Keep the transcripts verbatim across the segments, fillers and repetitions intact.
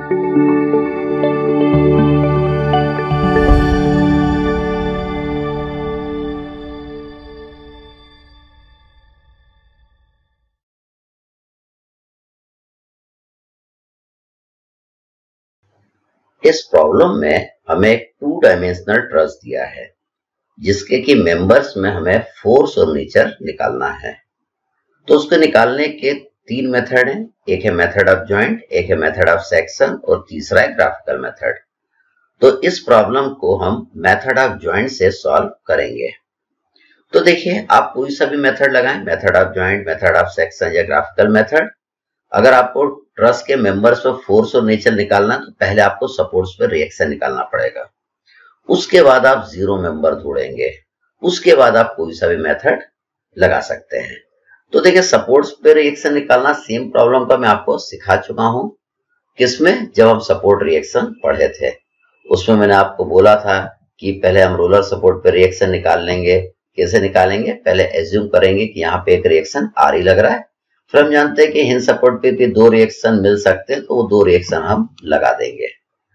इस प्रॉब्लम में हमें एक टू डायमेंशनल ट्रस दिया है जिसके कि मेंबर्स में हमें फोर्स और नेचर निकालना है। तो उसको निकालने के तीन मेथड हैं, एक है मेथड ऑफ जॉइंट, एक है मेथड ऑफ सेक्शन और तीसरा है ग्राफिकल मेथड। तो इस प्रॉब्लम को हम मेथड ऑफ जॉइंट से सॉल्व करेंगे। तो देखिए, आप कोई सा भी मेथड लगाएं, method of joint, method of section या ग्राफिकल मेथड। अगर आपको ट्रस के मेंबर्स पर फोर्स और नेचर निकालना तो पहले आपको सपोर्ट्स पर रिएक्शन निकालना पड़ेगा, उसके बाद आप जीरो मेंबर ढूंढेंगे, उसके बाद आप कोई सा भी मेथड लगा सकते हैं। तो देखिए, सपोर्ट्स पे रिएक्शन निकालना सेम प्रॉब्लम का मैं आपको सिखा चुका हूं। किसमें? जब हम सपोर्ट रिएक्शन पढ़े थे उसमें मैंने आपको बोला था कि पहले हम रोलर सपोर्ट पे रिएक्शन निकाल लेंगे। कैसे निकालेंगे? पहले एज्यूम करेंगे कि यहाँ पे एक रिएक्शन आर ई लग रहा है, फिर हम जानते हैं कि हिंज सपोर्ट पे भी दो रिएक्शन मिल सकते हैं, तो वो दो रिएक्शन हम लगा देंगे।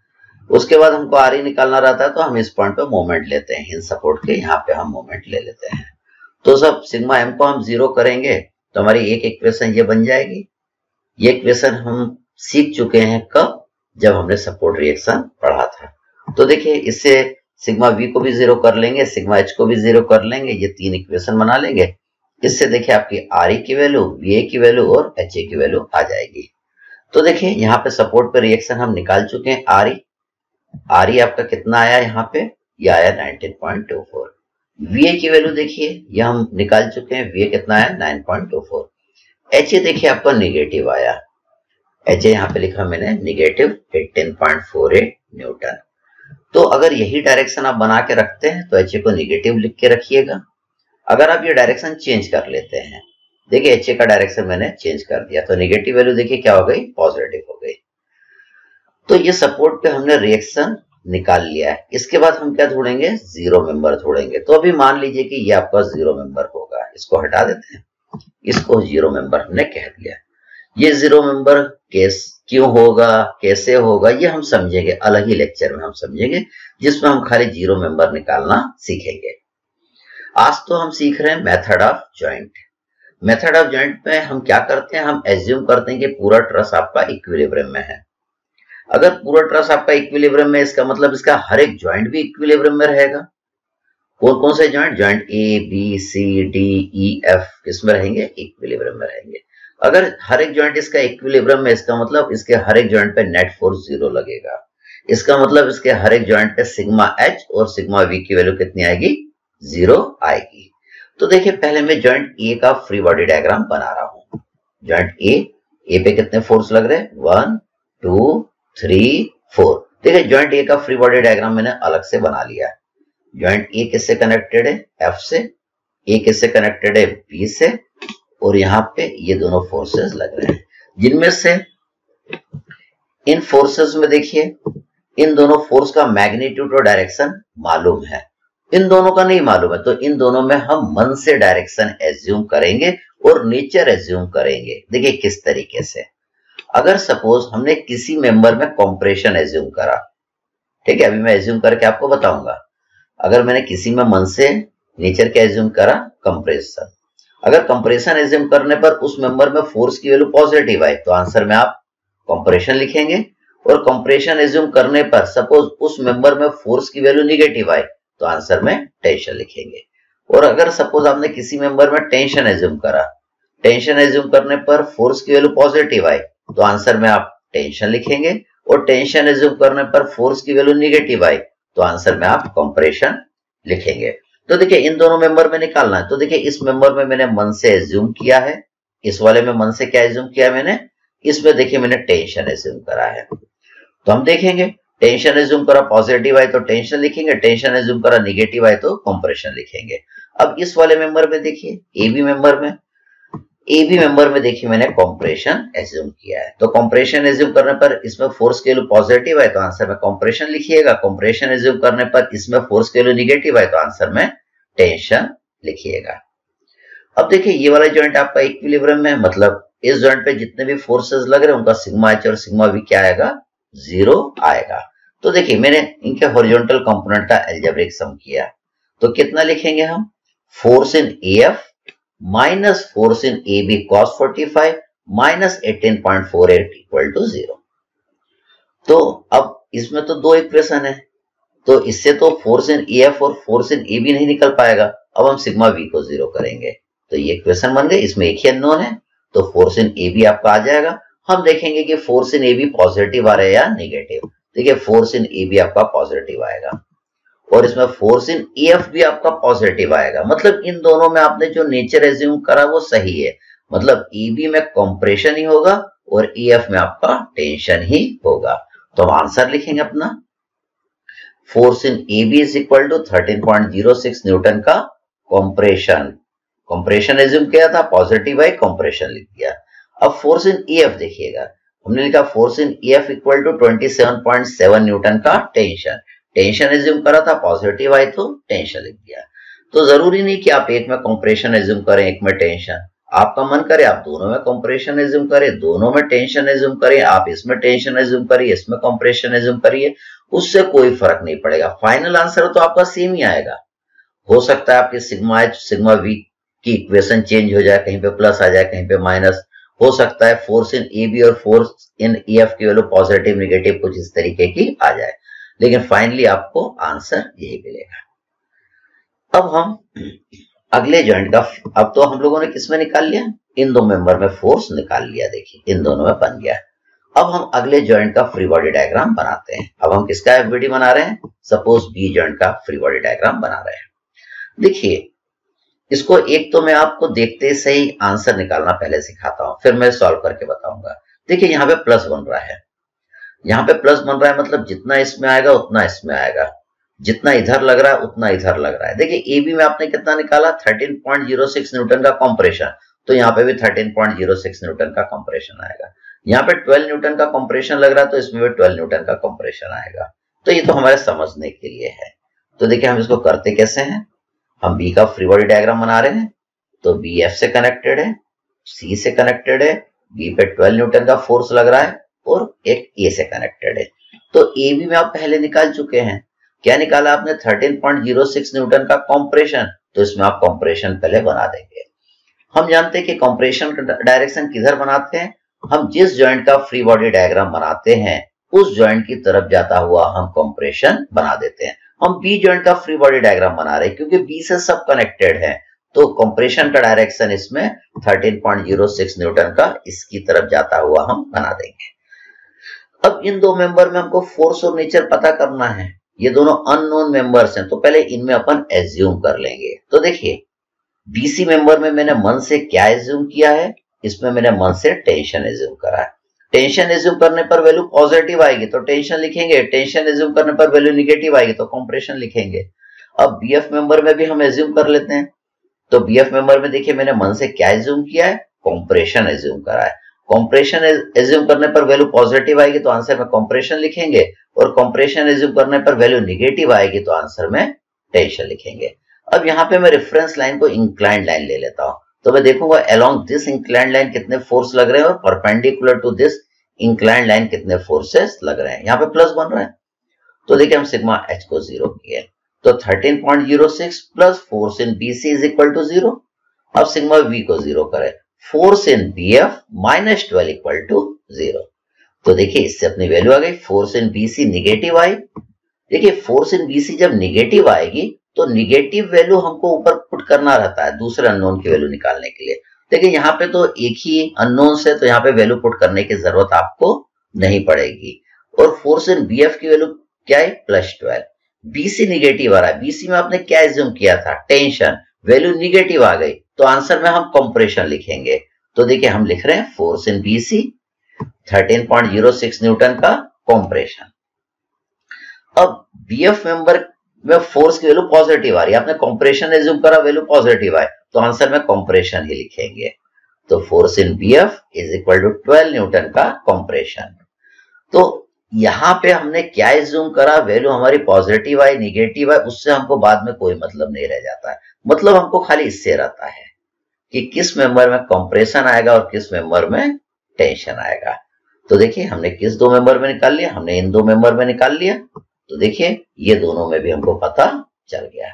उसके बाद हमको आर ई निकालना रहता है तो हम इस पॉइंट पे मोमेंट लेते हैं, हिंज सपोर्ट के यहाँ पे हम मोमेंट ले लेते हैं। तो सब सिग्मा एम को हम जीरो करेंगे तो हमारी एक इक्वेशन ये बन जाएगी। ये इक्वेशन हम सीख चुके हैं कब? जब हमने सपोर्ट रिएक्शन पढ़ा था। तो देखिए, इससे सिग्मा वी को भी जीरो कर लेंगे, सिग्मा एच को भी जीरो कर लेंगे, ये तीन इक्वेशन बना लेंगे। इससे देखिए आपकी आर ई की वैल्यू, वी ए की वैल्यू और एच ए की वैल्यू आ जाएगी। तो देखिए, यहाँ पे सपोर्ट पे रिएक्शन हम निकाल चुके हैं। आर ई आर ई आपका कितना आया यहाँ पे? ये आया nineteen point two four. V A की वैल्यू देखिए, ये हम निकाल चुके हैं, वी ए कितना आया? Nine point two four. H A देखिए आपका निगेटिव आया, एच ए यहाँ पे लिखा मैंने negative eighteen point four eight newton. तो अगर यही डायरेक्शन आप बना के रखते हैं तो एच ए को निगेटिव लिख के रखिएगा। अगर आप ये डायरेक्शन चेंज कर लेते हैं, देखिए एच ए का डायरेक्शन मैंने चेंज कर दिया तो निगेटिव वैल्यू देखिए क्या हो गई? पॉजिटिव हो गई। तो ये सपोर्ट पे हमने रिएक्शन निकाल लिया है। इसके बाद हम क्या ढूंढेंगे? जीरो मेंबर ढूंढेंगे। तो अभी मान लीजिए कि ये आपका जीरो मेंबर होगा, इसको हटा देते हैं, इसको जीरो मेंबर हमने कह दिया। ये जीरो मेंबर केस क्यों होगा, कैसे होगा, ये हम समझेंगे अलग ही लेक्चर में, हम समझेंगे जिसमें हम खाली जीरो मेंबर निकालना सीखेंगे। आज तो हम सीख रहे हैं method of joint. Method of joint में हम क्या करते हैं? हम एज्यूम करते हैं कि पूरा ट्रस आपका इक्विलिब्रियम में है। अगर पूरा ट्रस आपका इक्विलिब्रियम में, इसका मतलब इसका हर एक जॉइंट भी इक्विलिब्रियम में रहेगा। कौन कौन से joint? Joint A, B, C, D, E, F किसमें रहेंगे? इक्विलिब्रियम में रहेंगे। अगर हर एक जॉइंट इसका इक्विलिब्रियम में, इसका मतलब इसके हर एक जॉइंट पे नेट फोर्स जीरो लगेगा। इसका मतलब इसके हर एक जॉइंट पे सिग्मा एच और सिग्मा वी की वैल्यू कितनी आएगी? जीरो आएगी। तो देखिए, पहले मैं जॉइंट ए का फ्री बॉडी डायग्राम बना रहा हूं। जॉइंट ए, ए पे कितने फोर्स लग रहे हैं? One, two, three, four. देखिए, जॉइंट ए का फ्री बॉडी डायग्राम मैंने अलग से बना लिया। जॉइंट ए किससे कनेक्टेड है? एफ से। ए किससे कनेक्टेड है? बी से। और यहाँ पे ये दोनों फोर्सेस लग रहे हैं, जिनमें से इन फोर्सेस में देखिए, इन दोनों फोर्स का मैग्नीट्यूड और डायरेक्शन मालूम है, इन दोनों का नहीं मालूम है। तो इन दोनों में हम मन से डायरेक्शन एज्यूम करेंगे और नेचर एज्यूम करेंगे। देखिए किस तरीके से। अगर सपोज हमने किसी मेंबर में कंप्रेशन एज्यूम करा, ठीक है, अभी मैं एज्यूम करके आपको बताऊंगा। अगर मैंने किसी में मन से नेचर क्या एज्यूम करा? कंप्रेशन। अगर कंप्रेशन एज्यूम करने पर उस मेंबर में फोर्स की वैल्यू पॉजिटिव आई तो आंसर में आप कंप्रेशन लिखेंगे। और कंप्रेशन एज्यूम करने पर सपोज उस मेंबर में फोर्स की वैल्यू निगेटिव आई तो आंसर में टेंशन लिखेंगे। और अगर सपोज आपने किसी मेंबर में टेंशन एज्यूम करा, टेंशन एज्यूम करने पर फोर्स की वैल्यू पॉजिटिव आई तो आंसर में आप टेंशन लिखेंगे। और टेंशन एज्यूम करने पर फोर्स की वैल्यू निगेटिव आई तो आंसर में आप कंप्रेशन लिखेंगे। तो देखिए, इन दोनों मेंबर में निकालना है। तो देखिए, इस मेंबर में मैंने मन से एज्यूम किया है, इस वाले में मन से क्या एज्यूम किया मैंने? इसमें देखिए मैंने टेंशन एज्यूम करा है। तो हम देखेंगे, टेंशन एज्यूम करा पॉजिटिव आए तो टेंशन लिखेंगे, टेंशन एज्यूम करा निगेटिव आए तो कंप्रेशन लिखेंगे। अब इस वाले मेंबर में देखिए, ए बी मेंबर में ए बी मेंबर में देखिए मैंने कंप्रेशन एज्यूम किया है। तो कंप्रेशन एज्यूम करने पर इसमें फोर्स की वैल्यू पॉजिटिव है तो आंसर में कंप्रेशन लिखिएगा। कंप्रेशन एज्यूम करने पर इसमें फोर्स की वैल्यू निगेटिव है तो आंसर में टेंशन लिखिएगा। अब देखिए, ये वाला जॉइंट आपका इक्विलिब्रियम में है, मतलब इस जॉइंट पे जितने भी फोर्सेस लग रहे हैं उनका सिग्मा एच और सिग्मा वी क्या आएगा? जीरो आएगा। तो देखिए मैंने इनके हॉरिजॉन्टल कंपोनेंट का अलजेब्रिक सम किया, तो कितना लिखेंगे हम, force in A F minus force in A B cos forty five minus eighteen point four eight equal to zero. तो अब इसमें तो दो इक्वेशन है, तो इससे तो फोर्स इन ए एफ और फोर्स इन ए बी नहीं निकल पाएगा। अब हम सिग्मा वी को जीरो करेंगे, तो ये इक्वेशन बन गई, इसमें एक ही अननोन है, तो फोर्स इन ए बी आपका आ जाएगा। हम देखेंगे कि force in A B positive आ रहा है या निगेटिव। देखिए फोर्स इन ए बी आपका पॉजिटिव आएगा और इसमें फोर्स इन ए एफ भी आपका पॉजिटिव आएगा। मतलब इन दोनों में आपने जो नेचर एज्यूम करा वो सही है, मतलब ए बी में कंप्रेशन ही होगा और ए एफ में आपका टेंशन ही होगा। तो हम आंसर लिखेंगे अपना, force in A B is equal to thirteen point zero six newton का कंप्रेशन। कंप्रेशन एज्यूम किया था, पॉजिटिव बाई कंप्रेशन लिख दिया। अब फोर्स इन ए एफ देखिएगा, हमने लिखा force in A F equal to twenty seven point seven newton का टेंशन। टेंशन एज्यूम करा था, पॉजिटिव आई तो टेंशन लिख दिया। तो जरूरी नहीं कि आप एक में कंप्रेशन एज्यूम करें एक में टेंशन, आपका मन करे आप दोनों में कंप्रेशन एज्यूम करें, दोनों में टेंशन एज्यूम करें, आप इसमें टेंशन एज्यूम करिए इसमें कंप्रेशन एज्यूम करिए, उससे कोई फर्क नहीं पड़ेगा, फाइनल आंसर तो आपका सेम ही आएगा। हो सकता है आपके सिग्मा एच सिग्मा वी की इक्वेशन चेंज हो जाए, कहीं पे प्लस आ जाए कहीं पे माइनस, हो सकता है फोर्स इन ए बी और फोर्स इन ए एफ की वैल्यू पॉजिटिव निगेटिव कुछ इस तरीके की आ जाए, लेकिन फाइनली आपको आंसर यही मिलेगा। अब हम अगले जॉइंट का, अब तो हम लोगों ने किसमें निकाल लिया, इन दो मेंबर में फोर्स निकाल लिया, देखिए इन दोनों में बन गया। अब हम अगले जॉइंट का फ्री बॉडी डायग्राम बनाते हैं। अब हम किसका एफबीडी बना रहे हैं, सपोज बी जॉइंट का फ्री बॉडी डायग्राम बना रहे हैं। देखिए इसको एक तो मैं आपको देखते सही आंसर निकालना पहले सिखाता हूं, फिर मैं सॉल्व करके बताऊंगा। देखिए यहाँ पे प्लस बन रहा है, यहाँ पे प्लस बन रहा है, मतलब जितना इसमें आएगा उतना इसमें आएगा, जितना इधर लग रहा है उतना इधर लग रहा है। देखिए ए बी में आपने कितना निकाला, thirteen point zero six newton का कंप्रेशन, तो यहाँ पे भी thirteen point zero six newton का कंप्रेशन आएगा। यहाँ पे ट्वेल्व न्यूटन का कंप्रेशन लग रहा है, तो इसमें भी ट्वेल्व न्यूटन का कंप्रेशन आएगा। तो ये तो हमारे समझने के लिए है। तो देखिए हम इसको करते कैसे हैं, हम बी का फ्री बॉडी डायग्राम बना रहे हैं, तो बी एफ से कनेक्टेड है, सी से कनेक्टेड है, बी पे ट्वेल्व न्यूटन का फोर्स लग रहा है और एक ए से कनेक्टेड है। तो ए बी में आप पहले निकाल चुके हैं, क्या निकाला आपने, thirteen point zero six newton का कंप्रेशन, तो इसमें आप कंप्रेशन पहले बना देंगे। हम जानते हैं कि कंप्रेशन का डायरेक्शन किधर बनाते हैं, हम जिस जॉइंट का फ्री बॉडी डायग्राम बनाते हैं उस जॉइंट की तरफ जाता हुआ हम कंप्रेशन बना देते हैं। हम बी जॉइंट का फ्री बॉडी डायग्राम बना रहे हैं क्योंकि बी से सब कनेक्टेड है, तो कंप्रेशन का डायरेक्शन इसमें thirteen point zero six newton का इसकी तरफ जाता हुआ हम बना देंगे। अब इन दो मेंबर में हमको फोर्स और नेचर पता करना है, ये दोनों अननोन मेंबर्स हैं, तो पहले इनमें अपन एज्यूम कर लेंगे। तो देखिए बीसी मेंबर में मैंने मन से क्या एज्यूम किया है, इसमें मैंने मन से टेंशन एज्यूम करा है। टेंशन एज्यूम करने पर वैल्यू पॉजिटिव आएगी तो टेंशन लिखेंगे, टेंशन एज्यूम करने पर वैल्यू निगेटिव आएगी तो कंप्रेशन लिखेंगे। अब बीएफ मेंबर में भी हम एज्यूम कर लेते हैं, तो बीएफ मेंबर में देखिए मैंने मन से क्या एज्यूम किया है, कंप्रेशन एज्यूम करा है। कंप्रेशन एज्यूम करने पर वैल्यू पॉजिटिव आएगी तो आंसर में कंप्रेशन लिखेंगे, और कंप्रेशन एज्यूम करने पर वैल्यू निगेटिव आएगी तो आंसर में टेंशन लिखेंगे। अब यहाँ पे मैं रेफरेंस लाइन को इंक्लाइंड लाइन ले लेता हूं, तो मैं देखूंगा अलोंग दिस इंक्लाइंड लाइन कितने फोर्स लग रहे हैं और perpendicular to this inclined line कितने फोर्सेस लग रहे हैं। यहाँ पे प्लस बन रहा है, तो देखिए हम सिग्मा एच को जीरो किए, तो thirteen point zero six plus force in BC is equal to zero. अब सिग्मा वी को जीरो करें, force in BF minus twelve equal to zero. तो देखिए इससे अपनी वैल्यू आ गई, फोर्स इन बीसी निगेटिव आई। देखिए फोर्स इन बीसी जब निगेटिव आएगी तो निगेटिव वैल्यू हमको ऊपर पुट करना रहता है दूसरे अननोन की वैल्यू निकालने के लिए। देखिए यहाँ पे तो एक ही अननोन से, तो यहाँ पे वैल्यू पुट करने की जरूरत आपको नहीं पड़ेगी। और फोर्स इन बीएफ की वैल्यू क्या है, प्लस ट्वेल्व। बीसी निगेटिव आ रहा है, बीसी में आपने क्या एज्यूम किया था, टेंशन, वैल्यू निगेटिव आ गई तो आंसर में हम कंप्रेशन लिखेंगे। तो देखिए हम लिख रहे हैं force in BC thirteen point zero six newton का कंप्रेशन। अब बीएफ मेंबर में फोर्स की वैल्यू पॉजिटिव आ रही है, आपने कंप्रेशन एज्यूम करा, वैल्यू पॉजिटिव आए तो आंसर में कंप्रेशन ही लिखेंगे। तो force in BF is equal to twelve newton का कंप्रेशन। तो यहां पे हमने क्या एज्यूम करा, वैल्यू हमारी पॉजिटिव आई निगेटिव आई, उससे हमको बाद में कोई मतलब नहीं रह जाता है। मतलब हमको खाली इससे रहता है कि किस मेंबर में कंप्रेशन आएगा और किस मेंबर में टेंशन आएगा। तो देखिए हमने किस दो मेंबर में निकाल लिया, हमने इन दो मेंबर में निकाल लिया। तो देखिए ये दोनों में भी हमको पता चल गया।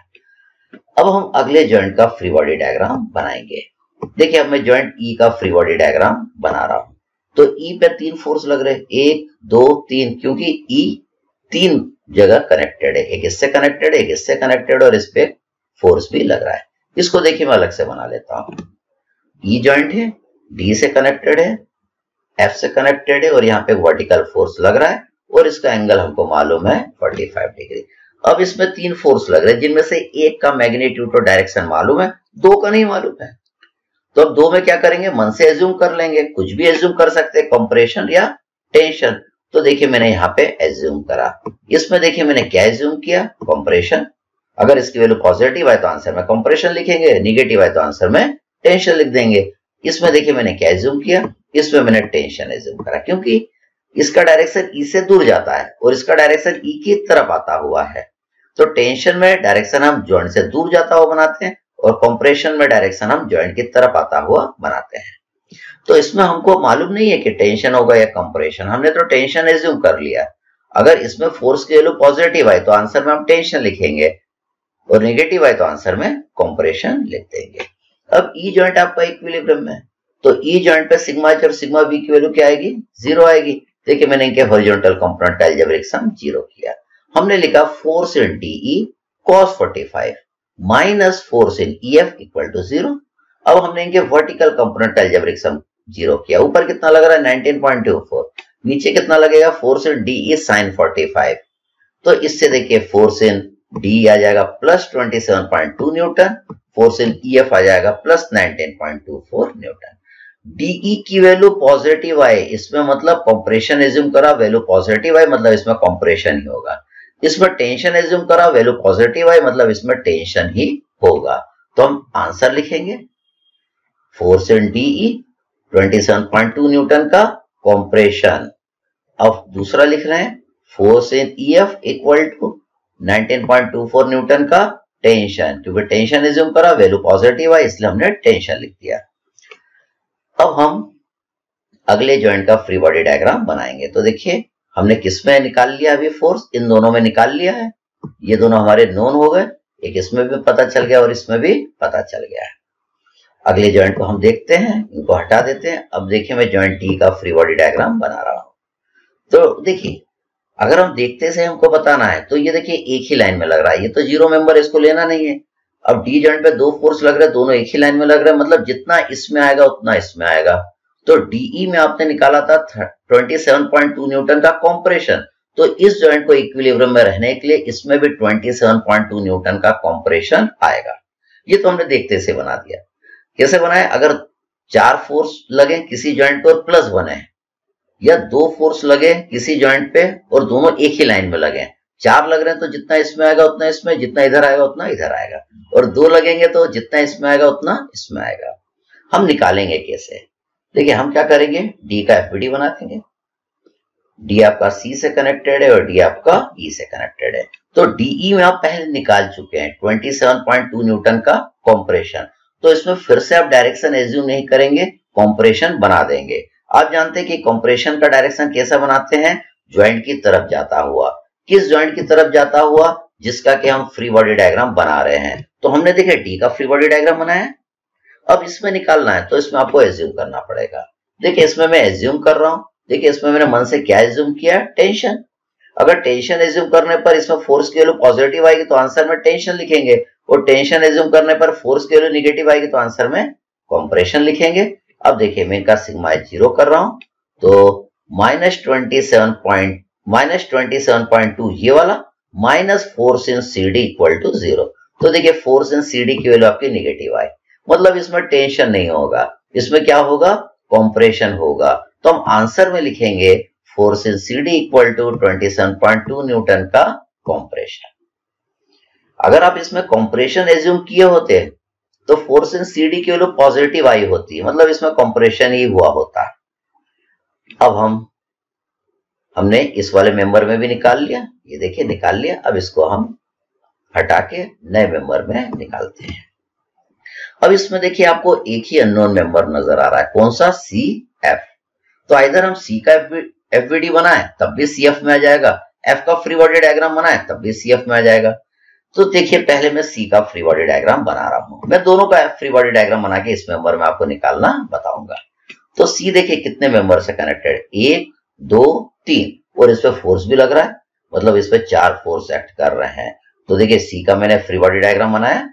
अब हम अगले जॉइंट का फ्री बॉडी डायग्राम बनाएंगे। देखिए अब मैं जॉइंट ई का फ्री बॉडी डायग्राम बना रहा हूं। तो ई पे तीन फोर्स लग रहे हैं, एक दो तीन, क्योंकि ई तीन जगह कनेक्टेड है, एक इससे कनेक्टेड है, एक इससे कनेक्टेड और इस पे फोर्स भी लग रहा है। इसको देखिए मैं अलग से बना लेता हूं। ई जॉइंट है, डी से कनेक्टेड है, एफ से कनेक्टेड है और यहाँ पे वर्टिकल फोर्स लग रहा है और इसका एंगल हमको मालूम है पैंतालीस डिग्री। अब इसमें तीन फोर्स लग रहे हैं जिनमें से एक का मैग्नीट्यूड और डायरेक्शन मालूम है, दो का नहीं मालूम है। तो अब दो में क्या करेंगे, मन से एज्यूम कर लेंगे, कुछ भी एज्यूम कर सकते हैं, कंप्रेशन या टेंशन। तो देखिए मैंने यहाँ पे एज्यूम करा। इसमें देखिए मैंने क्या एज्यूम किया, कंप्रेशन। अगर इसकी वैल्यू पॉजिटिव है तो आंसर में कंप्रेशन लिखेंगे, निगेटिव है तो आंसर में टेंशन लिख देंगे। इसमें देखिए मैंने क्या एज्यूम किया, इसमें मैंने टेंशन एज्यूम करा, क्योंकि इसका डायरेक्शन ई से दूर जाता है और इसका डायरेक्शन ई की तरफ आता हुआ है। तो टेंशन में डायरेक्शन हम जॉइंट से दूर जाता हुआ बनाते हैं और कंप्रेशन में डायरेक्शन हम जॉइंट की तरफ आता हुआ बनाते हैं। तो इसमें हमको मालूम नहीं है कि टेंशन होगा या कंप्रेशन, हमने तो टेंशन एज्यूम कर लिया। अगर इसमें फोर्स की वैल्यू पॉजिटिव है तो आंसर में हम टेंशन लिखेंगे और नेगेटिव है तो आंसर में कंप्रेशन लिख देंगे। अब ई जॉइंट आपका इक्विलिब्रियम में, तो ई जॉइंट पे सिग्मा एच और सिग्मा बी की वैल्यू क्या आएगी, जीरो आएगी। देखिए मैंने इनके हॉरिजॉन्टल कंपोनेंट का अलजेब्रिक सम जीरो किया। हमने लिखा फोर्स इन डीई cos पैंतालीस minus force in EF equal to zero. अब हमने इनके वर्टिकल कंपोनेंट का अलजेब्रिक सम जीरो किया। ऊपर कितना लग रहा है, नाइनटीन पॉइंट टू फोर, नीचे कितना लगेगा, फोर्स इन डीई sin पैंतालीस। तो इससे देखिए फोर्स इन डी आ जाएगा plus twenty seven point two newton, force in EF आ जाएगा plus nineteen point two four newton. DE की वैल्यू पॉजिटिव आए, इसमें मतलब कंप्रेशन एज्यूम करा, वैल्यू पॉजिटिव आए मतलब इसमें कंप्रेशन ही होगा। इसमें टेंशन एज्यूम करा, वैल्यू पॉजिटिव आए मतलब इसमें टेंशन ही होगा। तो हम आंसर लिखेंगे force in DE twenty seven point two newton का कंप्रेशन। अब दूसरा लिख रहे हैं force in EF equal to nineteen point two four newton का टेंशन, क्योंकि टेंशन एज्यूम करा, वैल्यू पॉजिटिव है इसलिए हमने टेंशन लिख दिया। अब हम अगले जॉइंट का फ्री बॉडी डायग्राम बनाएंगे। तो देखिए हमने किसमें निकाल लिया, अभी फोर्स इन दोनों में निकाल लिया है, ये दोनों हमारे नोन हो गए, एक इसमें भी पता चल गया और इसमें भी पता चल गया है। अगले जॉइंट को हम देखते हैं, इनको हटा देते हैं। अब देखिए मैं जॉइंट डी का फ्री बॉडी डायग्राम बना रहा हूं। तो देखिए अगर हम देखते से हमको बताना है तो ये देखिए एक ही लाइन में लग रहा है, ये तो जीरो मेंबर, इसको लेना नहीं है। अब डी जॉइंट पे दो फोर्स लग रहे हैं, दोनों एक ही लाइन में लग रहे हैं, मतलब जितना इसमें आएगा उतना इसमें आएगा। तो डीई में आपने निकाला था twenty seven point two newton का कंप्रेशन, तो इस जॉइंट को इक्विलिब्रियम में रहने के लिए इसमें भी twenty seven point two newton का कंप्रेशन आएगा। ये तो हमने देखते से बना दिया। कैसे बनाए, अगर चार फोर्स लगे किसी जॉइंट पर प्लस बने, या दो फोर्स लगे किसी जॉइंट पे और दोनों एक ही लाइन में लगे, चार लग रहे हैं तो जितना इसमें आएगा उतना इसमें, जितना इधर आएगा उतना इधर आएगा, और दो लगेंगे तो जितना इसमें आएगा उतना इसमें आएगा। हम निकालेंगे कैसे, देखिए हम क्या करेंगे, डी का एफबीडी बना देंगे। डी आपका सी से कनेक्टेड है और डी आपका ई से कनेक्टेड है। तो डीई में आप पहले निकाल चुके हैं twenty seven point two newton का कंप्रेशन, तो इसमें फिर से आप डायरेक्शन एज्यूम नहीं करेंगे, कंप्रेशन बना देंगे। आप जानते हैं कि कंप्रेशन का डायरेक्शन कैसा बनाते हैं, ज्वाइंट की तरफ जाता हुआ। किस ज्वाइंट की तरफ जाता हुआ, जिसका कि हम फ्री बॉडी डायग्राम बना रहे हैं। तो हमने देखिए डी का फ्री बॉडी डायग्राम बनाया, अब इसमें निकालना है तो इसमें आपको एज्यूम करना पड़ेगा। देखिए इसमें मैं एज्यूम कर रहा हूं, देखिए इसमें मैंने मन से क्या एज्यूम किया, टेंशन। अगर टेंशन एज्यूम करने पर इसमें फोर्स की वैल्यू पॉजिटिव आएगी तो आंसर में टेंशन लिखेंगे, और टेंशन एज्यूम करने पर फोर्स की वैल्यू निगेटिव आएगी तो आंसर में कंप्रेशन लिखेंगे। अब देखिए मैं इनका सिग्मा जीरो कर रहा हूं, तो minus twenty seven point minus twenty seven point two ये वाला minus force in C D equal to zero. तो देखिए फोर्स इन सी डी की वैल्यू आपकी निगेटिव आई, मतलब इसमें टेंशन नहीं होगा, इसमें क्या होगा, कंप्रेशन होगा। तो हम आंसर में लिखेंगे force in C D equal to twenty seven point two newton का कंप्रेशन। अगर आप इसमें कंप्रेशन एज्यूम किए होते तो फोर्स इन सी डी की वैल्यू पॉजिटिव आई होती, मतलब इसमें कंप्रेशन ही हुआ होता। अब हम हमने इस वाले मेंबर में भी निकाल लिया, ये देखिए निकाल लिया। अब इसको हम हटा के नए मेंबर में निकालते हैं। अब इसमें देखिए आपको एक ही अननोन मेंबर नजर आ रहा है, कौन सा, सी एफ। तो इधर हम सी का एफवीडी बनाए तब भी सीएफ में आ जाएगा, एफ का फ्री बॉडी डायग्राम बनाए तब भी सीएफ में आ जाएगा। तो देखिए पहले मैं सी का फ्री बॉडी डायग्राम बना रहा हूं, मैं दोनों का फ्री बॉडी डायग्राम बना के इस मेंबर में आपको निकालना बताऊंगा। तो सी देखिए कितने मेंबर से कनेक्टेड, एक दो तीन, और इस पे फोर्स भी लग रहा है, मतलब इस पे चार फोर्स एक्ट कर रहे हैं। तो देखिए सी का मैंने फ्री बॉडी डायग्राम बनाया,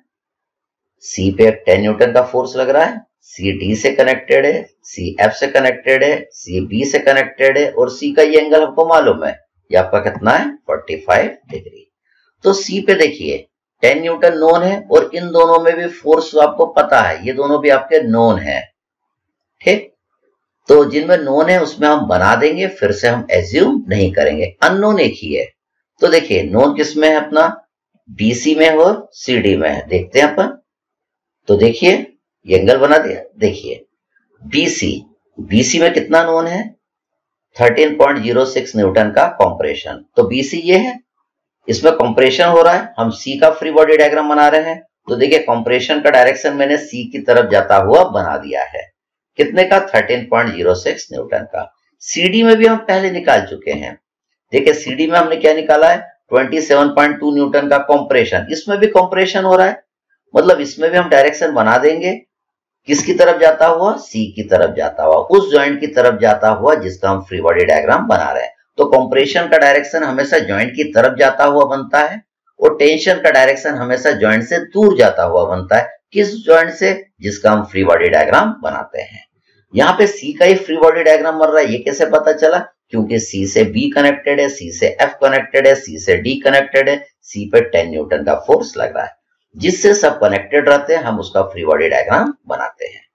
सी पे टेन न्यूटन का फोर्स लग रहा है, सी डी से कनेक्टेड है, सी एफ से कनेक्टेड है, सी बी से कनेक्टेड है, और सी का ये एंगल हमको मालूम है, ये आपका कितना है पैंतालीस डिग्री। तो सी पे देखिए टेन न्यूटन नोन है, और इन दोनों में भी फोर्स आपको पता है, ये दोनों भी आपके नोन है। ठीक, तो जिनमें नोन है उसमें हम बना देंगे, फिर से हम एज्यूम नहीं करेंगे। अननोन एक ही है, तो देखिए नोन किसमें है अपना, बीसी में और सीडी में है, देखते हैं अपन। तो देखिए ये एंगल बना दिया, देखिए बीसी, बीसी में कितना नोन है, thirteen point zero six newton का कंप्रेशन। तो बीसी ये है, इसमें कंप्रेशन हो रहा है, हम सी का फ्री बॉडी डायग्राम बना रहे हैं। तो देखिए कंप्रेशन का डायरेक्शन मैंने सी की तरफ जाता हुआ बना दिया है, कितने का, thirteen point zero six newton का। सीडी में भी हम पहले निकाल चुके हैं, देखिए सीडी में हमने क्या निकाला है, सत्ताईस पॉइंट दो न्यूटन का कंप्रेशन। इसमें भी कंप्रेशन हो रहा है, मतलब इसमें भी हम डायरेक्शन बना देंगे, किसकी तरफ जाता हुआ, सी की तरफ जाता हुआ, उस जॉइंट की तरफ जाता हुआ जिसका हम फ्री बॉडी डायग्राम बना रहे हैं। तो कंप्रेशन का डायरेक्शन हमेशा जॉइंट की तरफ जाता हुआ बनता है, और टेंशन का डायरेक्शन हमेशा जॉइंट से दूर जाता हुआ बनता है, किस जॉइंट से, जिसका हम फ्री बॉडी डायग्राम बनाते हैं। यहाँ पे सी का ही फ्री बॉडी डायग्राम बन रहा है, ये कैसे पता चला, क्योंकि सी से बी कनेक्टेड है, सी से एफ कनेक्टेड है, सी से डी कनेक्टेड है, सी पे टेन न्यूटन का फोर्स लग रहा है, जिससे सब कनेक्टेड रहते हैं, हम उसका फ्री बॉडी डायग्राम बनाते हैं।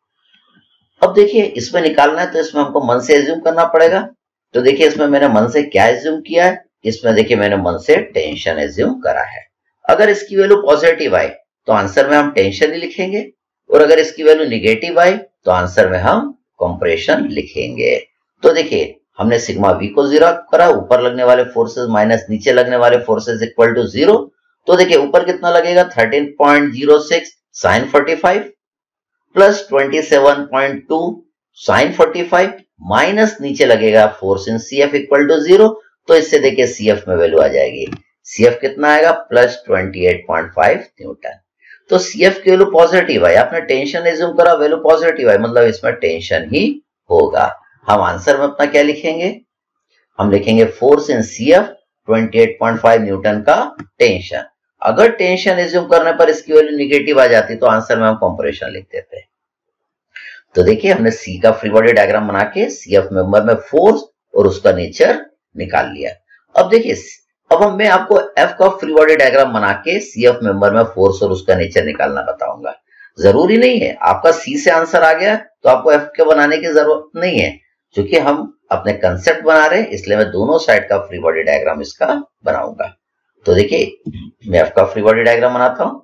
अब देखिए इसमें निकालना है, तो इसमें हमको मन से एज्यूम करना पड़ेगा। तो देखिए इसमें मैंने मन से क्या एज्यूम किया है, इसमें देखिए मैंने मन से टेंशन एज्यूम करा है। अगर इसकी वैल्यू पॉजिटिव आई तो आंसर में हम टेंशन ही लिखेंगे, और अगर इसकी वैल्यू निगेटिव आई तो आंसर में हम कंप्रेशन लिखेंगे। तो देखिए हमने सिग्मा वी को जीरो करा, ऊपर लगने वाले फोर्सेस माइनस नीचे लगने वाले फोर्सेस इक्वल टू जीरो। तो देखिए ऊपर कितना लगेगा, thirteen point zero six sine forty five plus twenty seven point two sine forty five, minus नीचे लगेगा force in C F equal to zero. तो इससे देखिए सी एफ में वैल्यू आ जाएगी, सी एफ कितना आएगा, plus twenty eight point five newton. तो सी एफ की वैल्यू पॉजिटिव है, आपने टेंशन एज्यूम करा, वैल्यू पॉजिटिव है, मतलब इसमें टेंशन ही होगा। हम आंसर में अपना क्या लिखेंगे, हम लिखेंगे force in C F twenty eight point five newton का टेंशन। अगर टेंशन एज्यूम करने पर इसकी वैल्यू निगेटिव आ जाती तो आंसर में हम कंप्रेशन लिख देते। तो देखिए हमने सी का फ्री बॉडी डायग्राम बना के सी एफ मेंबर में फोर्स और उसका नेचर निकाल लिया। अब देखिए अब हम मैं आपको एफ का फ्री बॉडी डायग्राम बना के सी एफ मेंबर में फोर्स और उसका नेचर निकालना बताऊंगा। जरूरी नहीं है आपका सी से आंसर आ गया तो आपको एफ के बनाने की जरूरत नहीं है, क्योंकि हम अपने कंसेप्ट बना रहे हैं, इसलिए मैं दोनों साइड का फ्री बॉडी डायग्राम इसका बनाऊंगा। तो देखिए मैं एफ का फ्री बॉडी डायग्राम बनाता हूं,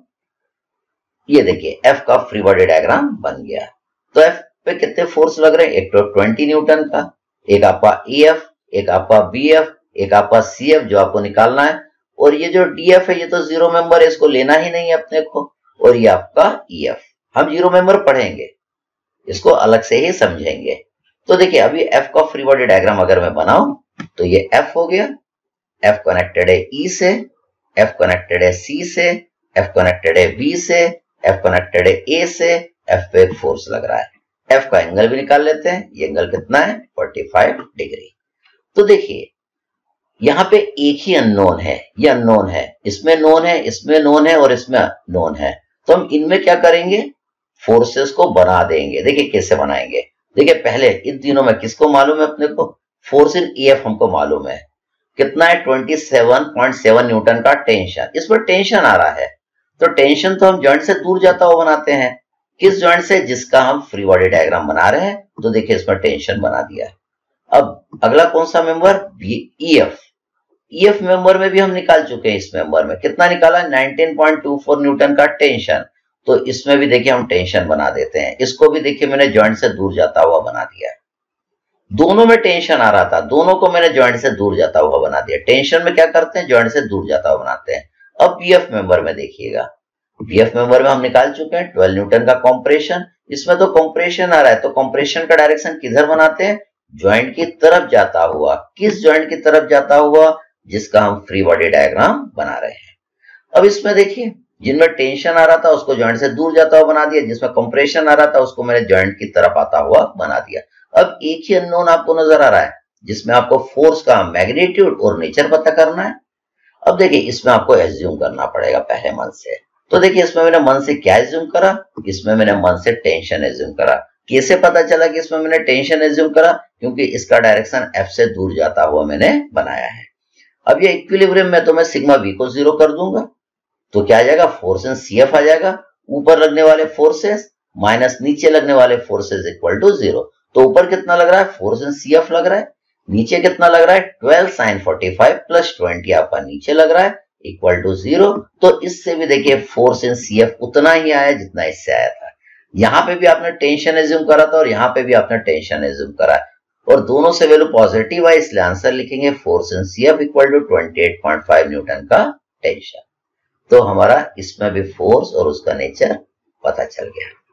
ये देखिए एफ का फ्री बॉडी डायग्राम बन गया। तो एफ पे कितने फोर्स लग रहे हैं, एक तो ट्वेंटी न्यूटन का, एक आपका ई एफ, एक आपका बी एफ, एक आपका सी एफ जो आपको निकालना है, और ये जो डी एफ है ये तो जीरो मेंबर है, इसको लेना ही नहीं है अपने को, और ये आपका ई एफ हम जीरो मेंबर पढ़ेंगे, इसको अलग से ही समझेंगे। तो देखिए अभी एफ का फ्री बॉडी डायग्राम अगर मैं बनाऊं तो ये एफ हो गया, एफ कनेक्टेड है ई से, एफ कनेक्टेड है सी से, एफ कनेक्टेड है बी से, एफ कनेक्टेड है ए से, एफ पे एक फोर्स लग रहा है। एफ का एंगल भी निकाल लेते हैं, ये एंगल कितना है पैंतालीस डिग्री। तो देखिए यहाँ पे एक ही अननोन है, ये अननोन है, इसमें नोन है, इसमें नोन है और इसमें नोन है। तो हम इनमें क्या करेंगे, फोर्सेस को बना देंगे। देखिए कैसे बनाएंगे, देखिए पहले इन तीनों में किसको मालूम है अपने को, फोर्स इन ई एफ हमको मालूम है, कितना है सत्ताईस पॉइंट सात न्यूटन का टेंशन, इसमें टेंशन आ रहा है। तो टेंशन तो हम जॉइंट से दूर जाता हुआ बनाते हैं, किस जॉइंट से, जिसका हम फ्री बॉडी डायग्राम बना रहे हैं। तो देखिए इसमें टेंशन बना दिया। अब अगला कौन सा member, E F, E F member में भी हम निकाल चुके हैं, इस मेंबर में कितना निकाला, nineteen point two four newton का टेंशन। तो इसमें भी देखिए हम टेंशन बना देते हैं, इसको भी देखिए मैंने जॉइंट से दूर जाता हुआ बना दिया। दोनों में टेंशन आ रहा था, दोनों को मैंने जॉइंट से दूर जाता हुआ बना दिया। टेंशन में क्या करते हैं, जॉइंट से दूर जाता हुआ बनाते हैं। अब बी एफ मेंबर में देखिएगा, बी एफ मेंबर में हम निकाल चुके हैं ट्वेल्व न्यूटन का कंप्रेशन, इसमें तो कंप्रेशन आ रहा है, तो कंप्रेशन का डायरेक्शन किधर बनाते हैं, ज्वाइंट की तरफ जाता हुआ, किस ज्वाइंट की तरफ जाता हुआ? जिसका हम फ्री बॉडी डायग्राम बना रहे हैं। अब इसमें देखिए, जिनमें टेंशन आ रहा था उसको ज्वाइंट से दूर जाता हुआ बना दिया, जिसमें कंप्रेशन आ रहा था उसको मैंने ज्वाइंट की तरफ आता हुआ बना दिया। अब एक ही अननोन आपको नजर आ रहा है जिसमें आपको फोर्स का मैग्नीट्यूड और नेचर पता करना है। अब देखिए, इसमें आपको एज्यूम करना पड़ेगा पहले मन से। तो देखिए, इसमें मैंने मन से क्या एज्यूम करा? इसमें मैंने मन से टेंशन एज्यूम करा। कैसे पता चला कि इसमें मैंने टेंशन एज्यूम करा? क्योंकि इसका डायरेक्शन एफ से दूर जाता हुआ मैंने बनाया है। अब ये इक्विलिब्रियम में तो मैं सिग्मा वी को जीरो कर दूंगा, तो क्या आ जाएगा? फोर्स इन सी एफ आ जाएगा। ऊपर लगने वाले फोर्सेस माइनस नीचे लगने वाले फोर्सेस इक्वल टू जीरो। तो ऊपर कितना लग रहा है? फोर्स इन सी एफ लग रहा है। नीचे कितना लग रहा है? Twelve sine forty five plus twenty आपका नीचे लग रहा है इक्वल टू जीरो। तो इससे भी देखिए फोर्स इन सी एफ उतना ही आया जितना इससे आया था। यहां पे भी आपने टेंशन एज्यूम करा था और यहां पे भी आपने टेंशन एज्यूम करा है, और दोनों से वैल्यू पॉजिटिव है, इसलिए आंसर लिखेंगे force in C F equal to twenty eight point five newton का टेंशन। तो हमारा इसमें भी फोर्स और उसका नेचर पता चल गया।